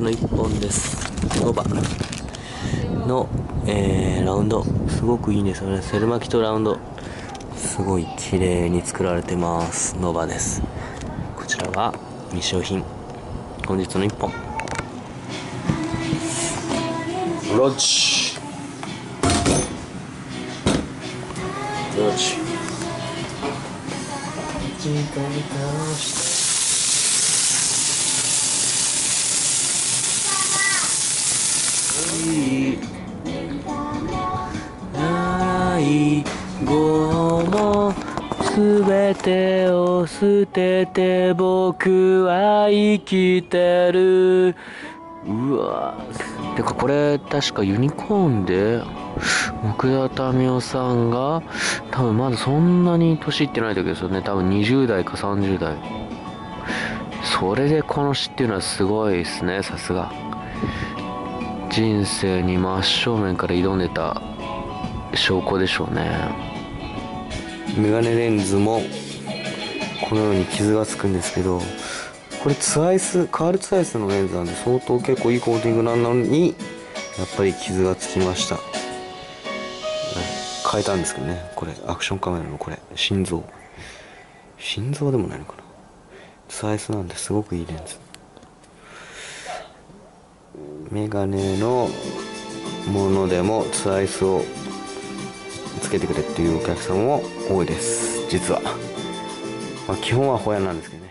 の1本です。ノバの、ラウンドすごくいいんですよね。セル巻きとラウンドすごい綺麗に作られてます。ノバです。こちらが未使用品、本日の1本ロッチ最後のすべてを捨てて僕は生きてる。うわてかこれ確かユニコーンで奥田民生さんが多分まだそんなに年いってない時ですよね。多分20代か30代。それでこの詩っていうのはすごいですね。さすが人生に真正面から挑んでた証拠でしょうね。メガネレンズもこのように傷がつくんですけど、これツアイス、カールツアイスのレンズなんで相当結構いいコーティングなのにやっぱり傷がつきました。変えたんですけどね。これアクションカメラのこれ心臓でもないのかな。ツアイスなんですごくいいレンズ。メガネのものでもツアイスをつけてくれっていうお客さんも多いです実は。基本はホヤなんですけどね。